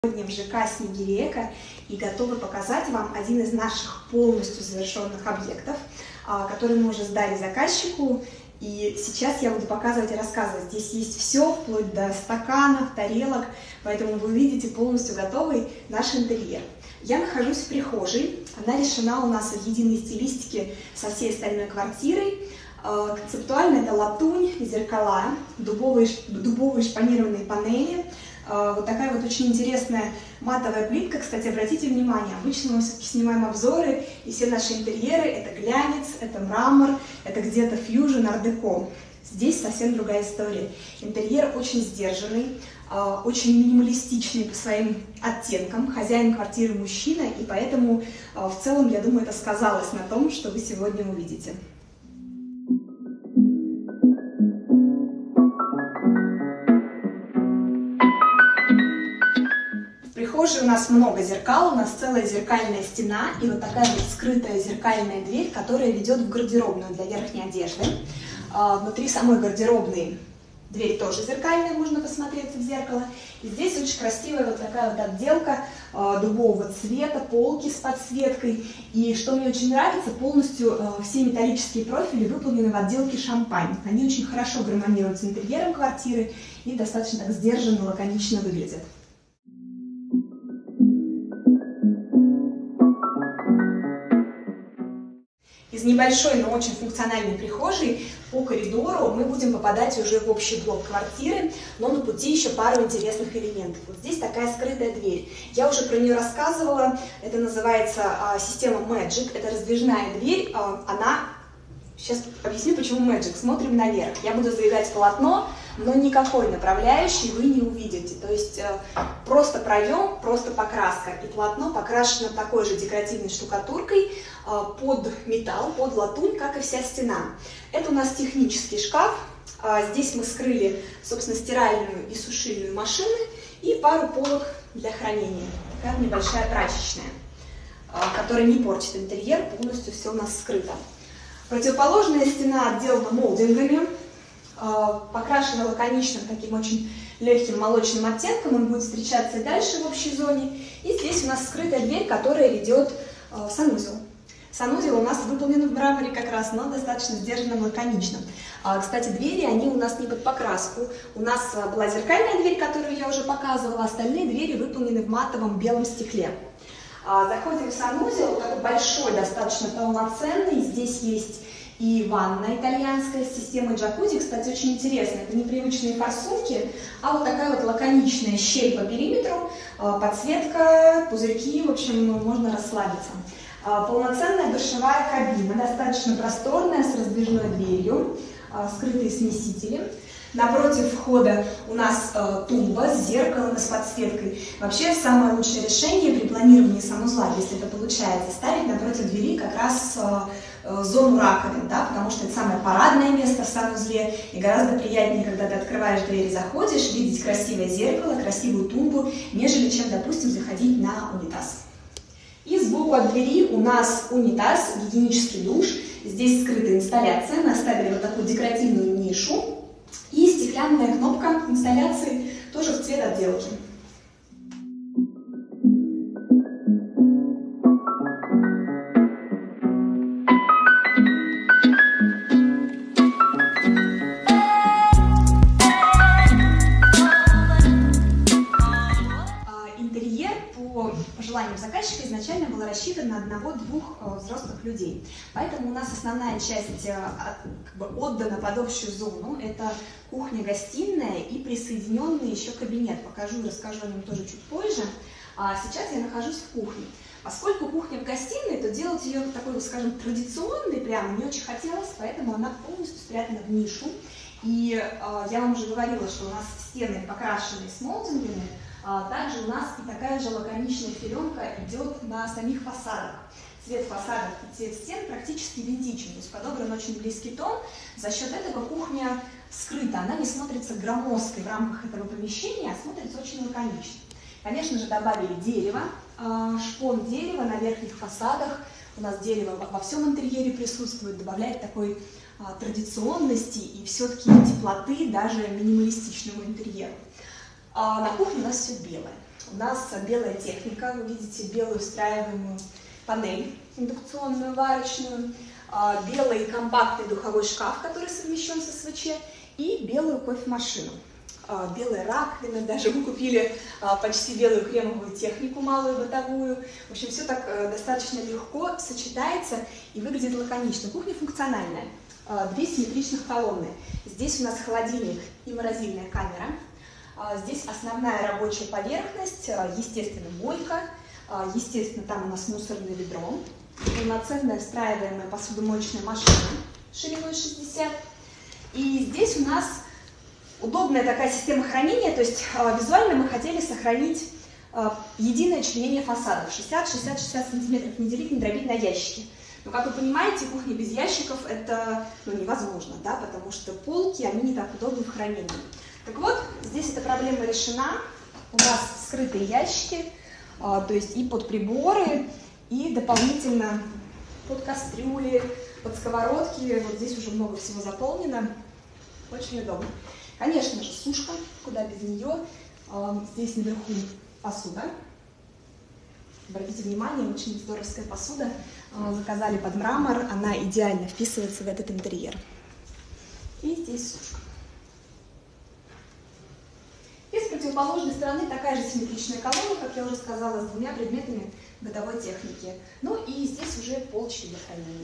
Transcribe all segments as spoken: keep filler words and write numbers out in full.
Сегодня в ЖК Снегирека и готовы показать вам один из наших полностью завершенных объектов, который мы уже сдали заказчику. И сейчас я буду показывать и рассказывать. Здесь есть все, вплоть до стаканов, тарелок, поэтому вы увидите полностью готовый наш интерьер. Я нахожусь в прихожей, она решена у нас в единой стилистике со всей остальной квартирой. Концептуально это латунь, зеркала, дубовые, дубовые шпанированные панели. Вот такая вот очень интересная матовая плитка. Кстати, обратите внимание, обычно мы все-таки снимаем обзоры, и все наши интерьеры — это глянец, это мрамор, это где-то фьюжн, ар-деко. Здесь совсем другая история. Интерьер очень сдержанный, очень минималистичный по своим оттенкам. Хозяин квартиры мужчина, и поэтому в целом, я думаю, это сказалось на том, что вы сегодня увидите. В прихожей у нас много зеркал, у нас целая зеркальная стена и вот такая вот скрытая зеркальная дверь, которая ведет в гардеробную для верхней одежды. Внутри самой гардеробной дверь тоже зеркальная, можно посмотреться в зеркало. И здесь очень красивая вот такая вот отделка дубового цвета, полки с подсветкой. И что мне очень нравится, полностью все металлические профили выполнены в отделке шампань. Они очень хорошо гармонируют с интерьером квартиры и достаточно так сдержанно, лаконично выглядят. Из небольшой, но очень функциональной прихожей по коридору мы будем попадать уже в общий блок квартиры, но на пути еще пару интересных элементов. Вот здесь такая скрытая дверь. Я уже про нее рассказывала, это называется а, система Magic, это раздвижная дверь, а, она... Сейчас объясню, почему Magic. Смотрим наверх. Я буду задвигать полотно, но никакой направляющей вы не увидите. То есть э, просто проем, просто покраска. И полотно покрашено такой же декоративной штукатуркой э, под металл, под латунь, как и вся стена. Это у нас технический шкаф. Э, здесь мы скрыли, собственно, стиральную и сушильную машины и пару полок для хранения. Такая небольшая прачечная, э, которая не портит интерьер, полностью все у нас скрыто. Противоположная стена отделана молдингами, покрашена лаконичным, таким очень легким молочным оттенком, он будет встречаться и дальше в общей зоне. И здесь у нас скрытая дверь, которая ведет в санузел. Санузел у нас выполнен в мраморе как раз, но достаточно сдержанным, лаконичным. Кстати, двери, они у нас не под покраску. У нас была зеркальная дверь, которую я уже показывала, остальные двери выполнены в матовом белом стекле. Заходим в санузел, такой большой, достаточно полноценный. Здесь есть и ванна итальянская с системой джакузи. Кстати, очень интересно, это не привычные форсунки, а вот такая вот лаконичная щель по периметру, подсветка, пузырьки, в общем, можно расслабиться. Полноценная душевая кабина, достаточно просторная, с раздвижной дверью, скрытые смесители. Напротив входа у нас э, тумба с зеркалом и с подсветкой. Вообще, самое лучшее решение при планировании санузла, если это получается, ставить напротив двери как раз э, э, зону раковин, да, потому что это самое парадное место в санузле, и гораздо приятнее, когда ты открываешь дверь и заходишь, видеть красивое зеркало, красивую тумбу, нежели чем, допустим, заходить на унитаз. И сбоку от двери у нас унитаз, гигиенический душ. Здесь скрытая инсталляция, мы оставили вот такую декоративную нишу. И стеклянная кнопка инсталляции тоже в цвет отделки. Интерьер по пожеланиям заказчика изначально был рассчитан на одного-двух взрослых людей. Поэтому у нас основная часть как бы отдана под общую зону. Это кухня-гостиная и присоединенный еще кабинет. Покажу и расскажу о нем тоже чуть позже. А сейчас я нахожусь в кухне. Поскольку кухня в гостиной, то делать ее такой, скажем, традиционной прямо не очень хотелось, поэтому она полностью спрятана в нишу. И э, я вам уже говорила, что у нас стены покрашены с молдингами. А также у нас и такая же лаконичная филенка идет на самих фасадах. Цвет фасадов и цвет стен практически идентичен, то есть подобран очень близкий тон. За счет этого кухня скрыта, она не смотрится громоздкой в рамках этого помещения, а смотрится очень лаконично. Конечно же, добавили дерево, шпон дерева на верхних фасадах. У нас дерево во всем интерьере присутствует, добавляет такой традиционности и все-таки теплоты даже минималистичному интерьеру. А на кухне у нас все белое. у нас белая техника, вы видите белую встраиваемую панель индукционную, варочную, белый компактный духовой шкаф, который совмещен с СВЧ, и белую кофемашину. Белая раковина, даже мы купили почти белую кремовую технику, малую бытовую. В общем, все так достаточно легко сочетается и выглядит лаконично. Кухня функциональная, две симметричных колонны. Здесь у нас холодильник и морозильная камера. Здесь основная рабочая поверхность, естественно, мойка, естественно, там у нас мусорное ведро, полноценная встраиваемая посудомоечная машина шириной шестьдесят. И здесь у нас удобная такая система хранения, то есть э, визуально мы хотели сохранить э, единое членение фасадов шестьдесят шестьдесят шестьдесят сантиметров, не делить, не дробить на ящики. Но, как вы понимаете, кухня без ящиков это ну, невозможно, да, потому что полки, они не так удобны в хранении. Так вот, здесь эта проблема решена, у нас скрытые ящики, э, то есть и под приборы, и дополнительно под кастрюли, под сковородки, вот здесь уже много всего заполнено, очень удобно. Конечно же, сушка, куда без нее. Здесь наверху посуда. Обратите внимание, очень здоровская посуда. Заказали под мрамор, она идеально вписывается в этот интерьер. И здесь сушка. И с противоположной стороны такая же симметричная колонна, как я уже сказала, с двумя предметами бытовой техники. Ну и здесь уже полочки для хранения.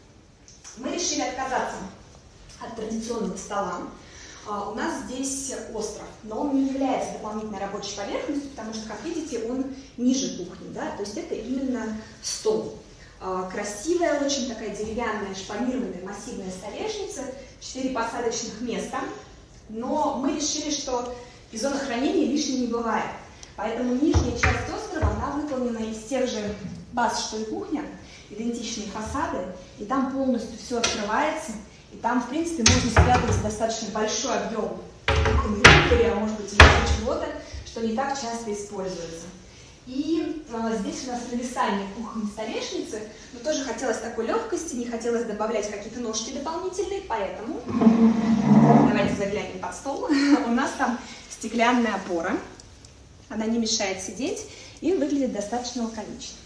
Мы решили отказаться от традиционного стола. Uh, у нас здесь остров, но он не является дополнительной рабочей поверхностью, потому что, как видите, он ниже кухни, да, то есть это именно стол. Uh, красивая, очень такая деревянная, шпалированная, массивная столешница, четыре посадочных места, но мы решили, что и зона хранения лишней не бывает, поэтому нижняя часть острова, она выполнена из тех же баз, что и кухня, идентичные фасады, и там полностью все открывается. И там, в принципе, можно спрятать достаточно большой объем кухни, а может быть и еще чего-то, что не так часто используется. И э, здесь у нас нависание кухонной столешницы, но тоже хотелось такой легкости, не хотелось добавлять какие-то ножки дополнительные, поэтому давайте заглянем под стол. У нас там стеклянная опора, она не мешает сидеть и выглядит достаточно лаконично.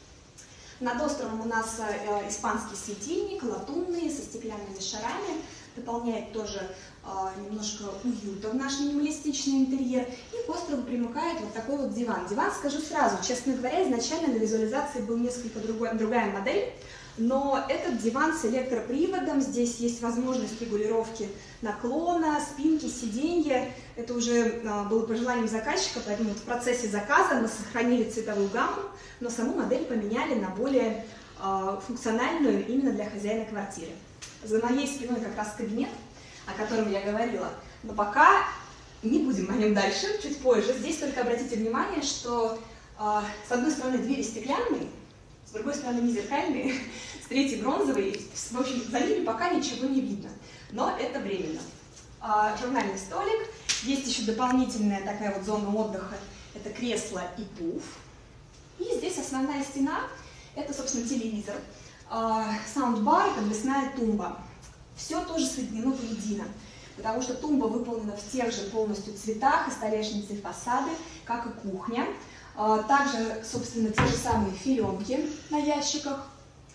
Над островом у нас э, испанский светильник, латунный, со стеклянными шарами, дополняет тоже э, немножко уюта в наш минималистичный интерьер. И к острову примыкает вот такой вот диван. Диван, скажу сразу, честно говоря, изначально на визуализации был несколько другой, другая модель, но этот диван с электроприводом, здесь есть возможность регулировки наклона, спинки, сиденья. Это уже э, было по желанию заказчика, поэтому вот в процессе заказа мы сохранили цветовую гамму, но саму модель поменяли на более э, функциональную именно для хозяина квартиры. За моей спиной как раз кабинет, о котором я говорила, но пока не будем о нем дальше, чуть позже. Здесь только обратите внимание, что э, с одной стороны двери стеклянные, с другой стороны не зеркальные, с третьей бронзовые, в общем, за ними пока ничего не видно, но это временно. Э, журнальный столик, есть еще дополнительная такая вот зона отдыха, это кресло и пуф. И здесь основная стена, это, собственно, телевизор, э, саундбар, подвесная тумба. Все тоже соединено воедино, потому что тумба выполнена в тех же полностью цветах, и столешницы, и фасады, как и кухня. Э, также, собственно, те же самые филенки на ящиках.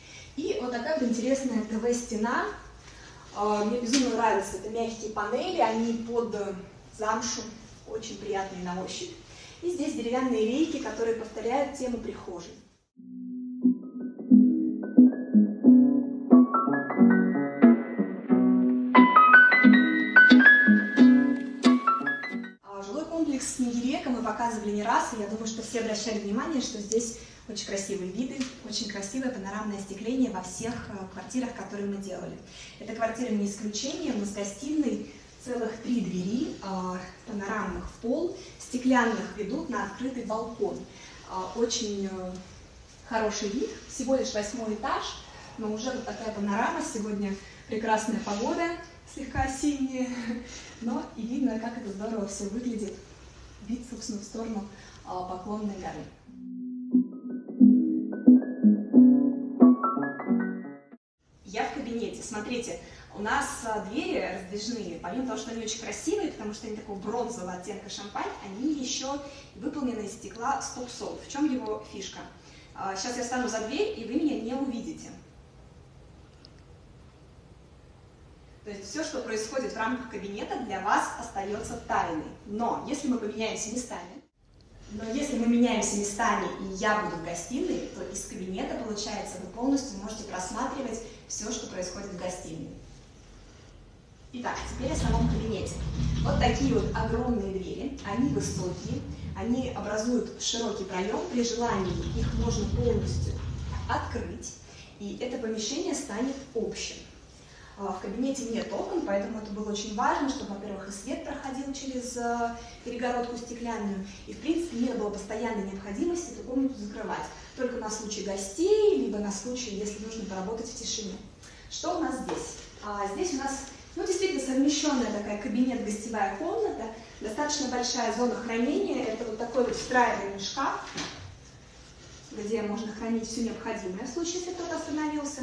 И вот такая вот интересная ТВ-стена. Э, мне безумно нравятся, это мягкие панели, они под замшу, очень приятные на ощупь. И здесь деревянные рейки, которые повторяют тему прихожей. Жилой комплекс Снегирека мы показывали не раз, и я думаю, что все обращали внимание, что здесь очень красивые виды, очень красивое панорамное остекление во всех квартирах, которые мы делали. Эта квартира не исключение, мы с гостиной целых три двери, э, панорамных в пол, стеклянных, ведут на открытый балкон. Э, очень э, хороший вид, всего лишь восьмой этаж, но уже вот такая панорама. Сегодня прекрасная погода, слегка осенняя, но и видно, как это здорово все выглядит. Вид, собственно, в сторону э, Поклонной горы. Я в кабинете. Смотрите, У нас двери раздвижные, помимо того, что они очень красивые, потому что они такого бронзового оттенка шампань, они еще выполнены из стекла стоп-солд. В чем его фишка? Сейчас я встану за дверь, и вы меня не увидите. То есть все, что происходит в рамках кабинета, для вас остается тайной. Но если мы поменяемся местами, но если мы меняемся местами, и я буду в гостиной, то из кабинета, получается, вы полностью можете просматривать все, что происходит в гостиной. Итак, теперь о самом кабинете. Вот такие вот огромные двери, они высокие, они образуют широкий проем, при желании их можно полностью открыть, и это помещение станет общим. В кабинете нет окон, поэтому это было очень важно, чтобы, во-первых, и свет проходил через перегородку стеклянную, и, в принципе, не было постоянной необходимости эту комнату закрывать, только на случай гостей, либо на случай, если нужно поработать в тишине. Что у нас здесь? А, здесь у нас, ну, действительно совмещенная такая кабинет-гостевая комната, достаточно большая зона хранения, это вот такой вот встраиваемый шкаф, где можно хранить все необходимое в случае, если кто-то остановился.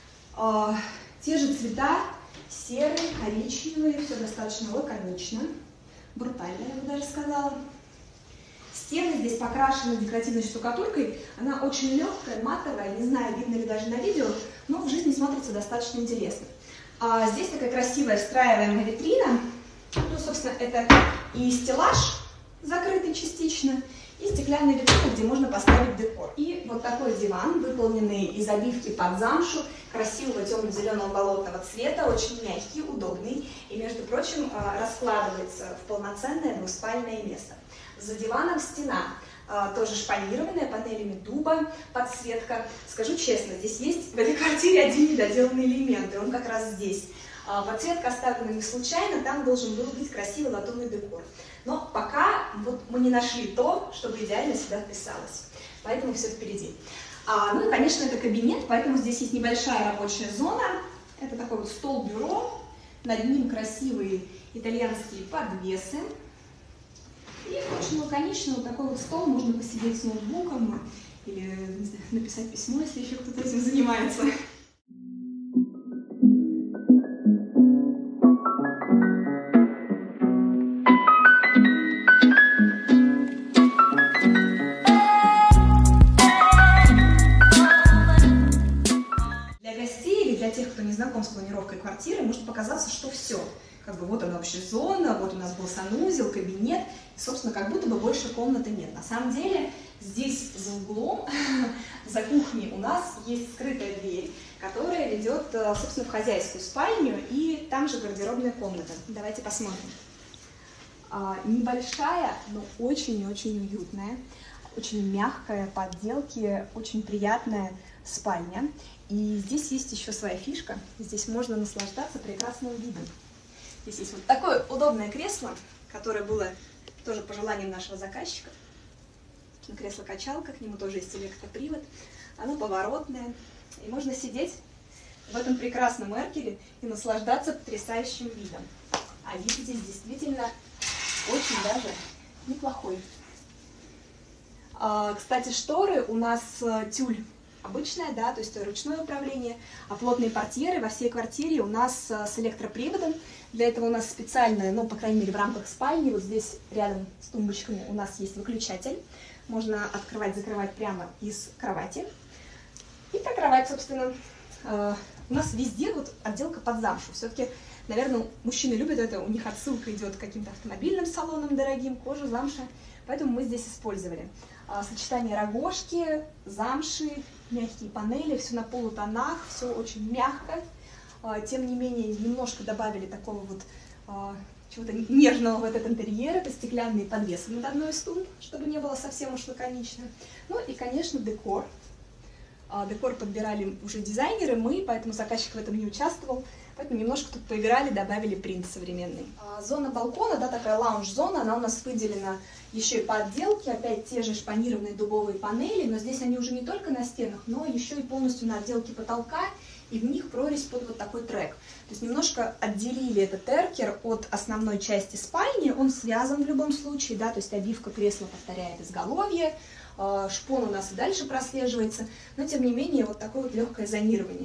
Те же цвета, серые, коричневые, все достаточно лаконично, брутально, я бы даже сказала. Стены здесь покрашены декоративной штукатуркой, она очень легкая, матовая, не знаю, видно ли даже на видео, но в жизни смотрится достаточно интересно. А здесь такая красивая встраиваемая витрина, ну, собственно, это и стеллаж, закрытый частично, и стеклянная витрина, где можно поставить декор. И вот такой диван, выполненный из обивки под замшу, красивого темно-зеленого болотного цвета, очень мягкий, удобный, и, между прочим, раскладывается в полноценное двуспальное место. За диваном стена, тоже шпалированная, панелями дуба, подсветка. Скажу честно, здесь есть в этой квартире один недоделанный элемент, и он как раз здесь. Подсветка оставлена не случайно, там должен был быть красивый латунный декор. Но пока вот мы не нашли то, чтобы идеально сюда вписалось. Поэтому все впереди. А, ну и, конечно, это кабинет, поэтому здесь есть небольшая рабочая зона. Это такой вот стол-бюро. Над ним красивые итальянские подвесы. И очень лаконично вот такой вот стол, можно посидеть с ноутбуком или, не знаю, написать письмо, если еще кто-то этим занимается. Знаком с планировкой квартиры, может показаться, что все. Как бы вот она общая зона, вот у нас был санузел, кабинет, и, собственно, как будто бы больше комнаты нет. На самом деле, здесь за углом, за кухней у нас есть скрытая дверь, которая ведет, собственно, в хозяйскую спальню, и там же гардеробная комната. Давайте посмотрим. А, небольшая, но очень и очень уютная, очень мягкая, по отделке, очень приятная спальня. И здесь есть еще своя фишка. Здесь можно наслаждаться прекрасным видом. Здесь есть вот такое удобное кресло, которое было тоже по желанию нашего заказчика. Кресло-качалка, к нему тоже есть электропривод. Оно поворотное. И можно сидеть в этом прекрасном эркере и наслаждаться потрясающим видом. А вид здесь действительно очень даже неплохой. А, кстати, шторы у нас тюль обычная, да, то есть ручное управление, а плотные портьеры во всей квартире у нас с электроприводом. Для этого у нас специально, ну, по крайней мере, в рамках спальни, вот здесь рядом с тумбочками у нас есть выключатель. Можно открывать, закрывать прямо из кровати. И про кровать, собственно, э, у нас везде вот отделка под замшу. Все-таки, наверное, мужчины любят это, у них отсылка идет к каким-то автомобильным салонам дорогим, кожа, замша. Поэтому мы здесь использовали а, сочетание рогожки, замши, мягкие панели, все на полутонах, все очень мягко. А, тем не менее, немножко добавили такого вот а, чего-то нежного в этот интерьер. Это стеклянные подвесы над одной из тумб, чтобы не было совсем уж лаконично. Ну и, конечно, декор. А, декор подбирали уже дизайнеры, мы, поэтому заказчик в этом не участвовал. Поэтому немножко тут поиграли, добавили принт современный. А, зона балкона, да, такая лаунж-зона, она у нас выделена еще и по отделке. Опять те же шпанированные дубовые панели, но здесь они уже не только на стенах, но еще и полностью на отделке потолка, и в них прорезь под вот такой трек. То есть немножко отделили этот эркер от основной части спальни, он связан в любом случае, да, то есть обивка кресла повторяет изголовье, шпон у нас и дальше прослеживается, но тем не менее вот такое вот легкое зонирование.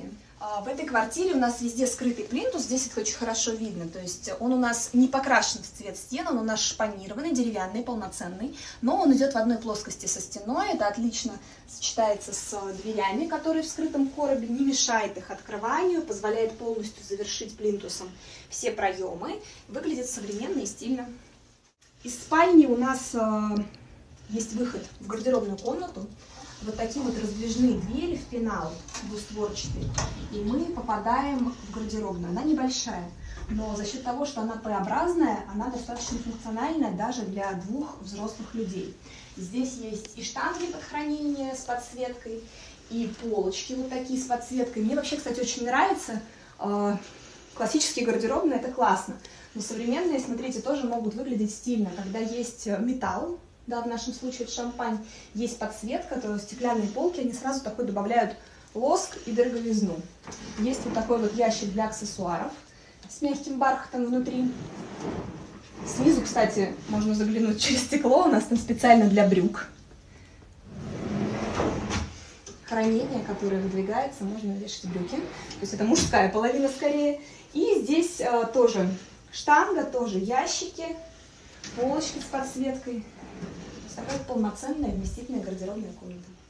В этой квартире у нас везде скрытый плинтус, здесь это очень хорошо видно, то есть он у нас не покрашен в цвет стен, он у нас шпанированный, деревянный, полноценный, но он идет в одной плоскости со стеной, это отлично сочетается с дверями, которые в скрытом коробе, не мешает их открыванию, позволяет полностью завершить плинтусом все проемы, выглядит современно и стильно. Из спальни у нас есть выход в гардеробную комнату. Вот такие вот раздвижные двери в пенал, двустворчатые, и мы попадаем в гардеробную. Она небольшая, но за счет того, что она П-образная, она достаточно функциональная даже для двух взрослых людей. Здесь есть и штанги под хранение с подсветкой, и полочки вот такие с подсветкой. Мне вообще, кстати, очень нравится. Классические гардеробные — это классно, но современные, смотрите, тоже могут выглядеть стильно, когда есть металл. Да, в нашем случае это шампань, есть подсветка, то есть стеклянные полки, они сразу такой добавляют лоск и дороговизну. Есть вот такой вот ящик для аксессуаров с мягким бархатом внутри. Снизу, кстати, можно заглянуть через стекло, у нас там специально для брюк. Хранение, которое выдвигается, можно вешать брюки, то есть это мужская половина скорее. И здесь а, тоже штанга, тоже ящики, полочки с подсветкой. Такая полноценная вместительная гардеробная комната.